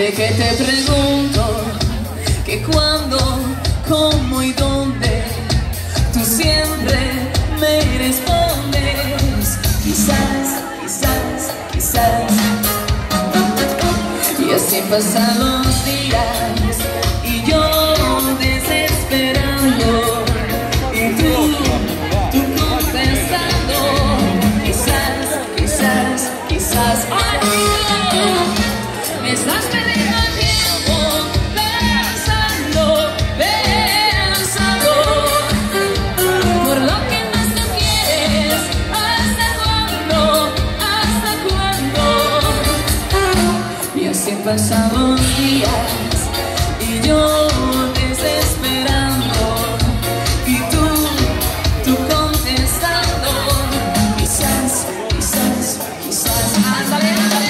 Siempre que te pregunto que cuándo, cómo y dónde, tú siempre me respondes quizás, quizás, quizás. Y así pasan los días y yo desesperando y tú contestando quizás, quizás, quizás. Me estás perdiendo el tiempo pensando, pensando por lo que más tú quieres. ¿Hasta cuándo? ¿Hasta cuándo? Y así pasan los días y yo desesperando y tú contestando quizás, quizás, quizás. Ándale, ándale.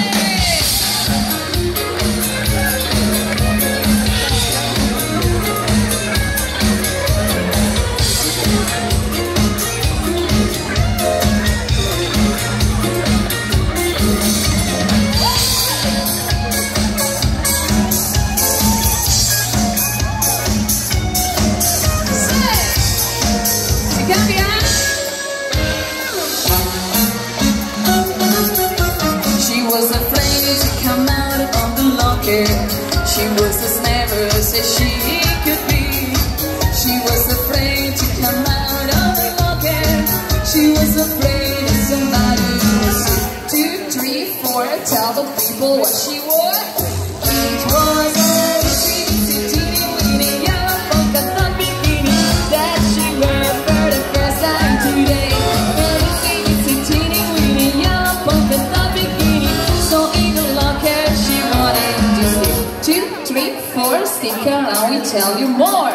She was afraid to come out of the locker. She was as nervous as she could be. She was afraid to come out of the locker. She was afraid of somebody would see 2, 3, 4, tell the people what she wore. It was a teeny weeny yellow polka dot bikini that she wore for the first time today. Teeny weeny yellow polka dot bikini, so in the locker she wanted to see 2, 3, 4, stick around, we tell you more.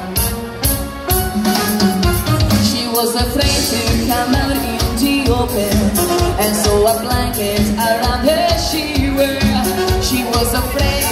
She was afraid to come out in the open, and so a blanket around her she wore. She was afraid